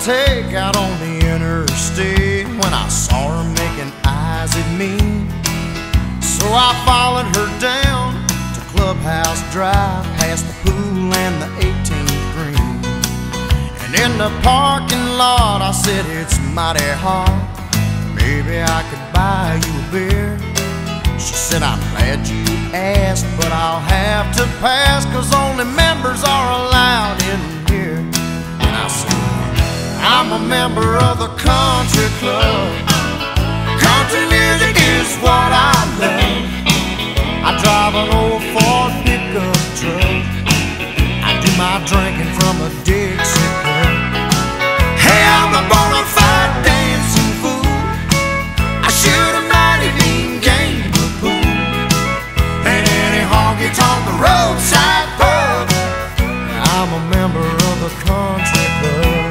take out on the interstate when I saw her making eyes at me. So I followed her down to Clubhouse Drive, past the pool and the 18th green. And in the parking lot I said, it's mighty hot, maybe I could buy you a beer. She said, I'm glad you asked, but I'll have to pass, 'cause only members are allowed in here. And I said, I'm a member of the country club. Country music is what I love. I drive an old Ford pickup truck. I do my drinking from a Dixie cup. Hey, I'm a bona fide dancing fool. I shoot a mighty mean game of pool. And any honky-tonk roadside pub. I'm a member of the country club.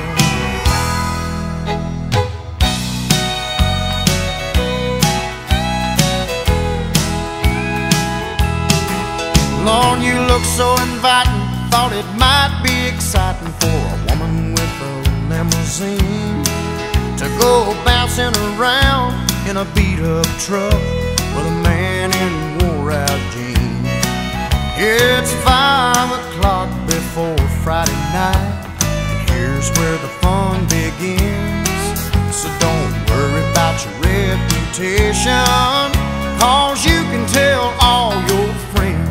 Lord, you look so inviting. Thought it might be exciting for a woman with a limousine to go bouncing around in a beat-up truck with a man in wore-out jeans. It's 5 o'clock before Friday night, and here's where the fun begins. So don't worry about your reputation, 'cause you can tell all your friends.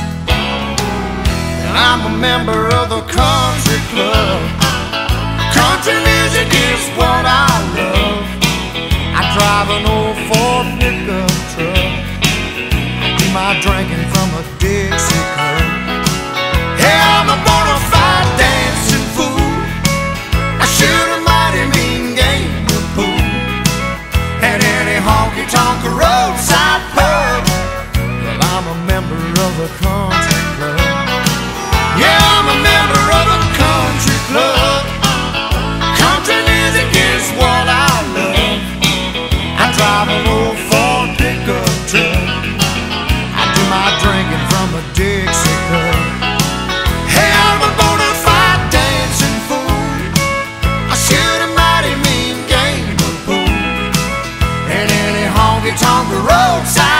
I'm a member of the country club. Country music is what I love. I drive an old Ford pickup truck. I do my drinking from a Dixie cup. Hey, I'm a bona fide dancing fool. I shoot a mighty mean game of pool. At any honky-tonk roadside pub. Well, I'm a member of the country club. Yeah, I'm a member of a country club. Country music is what I love. I drive an old Ford pickup truck. I do my drinking from a Dixie cup. Hey, I'm a bona fide dancing fool. I shoot a mighty mean game of pool. And any honky-tonk roadside